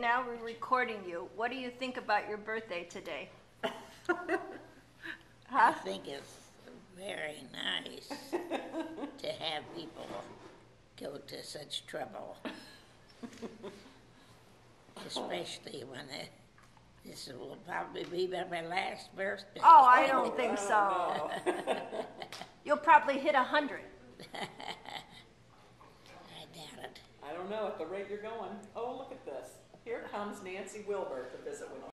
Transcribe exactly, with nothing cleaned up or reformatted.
now we're recording you. What do you think about your birthday today? I Huh? think it's very nice to have people go to such trouble, especially when it, this will probably be my last birthday. Oh, I don't think so. You'll probably hit a hundred. I doubt it. I don't know, at the rate you're going. Oh, look at this. Here comes Nancy Wilbur to visit with you.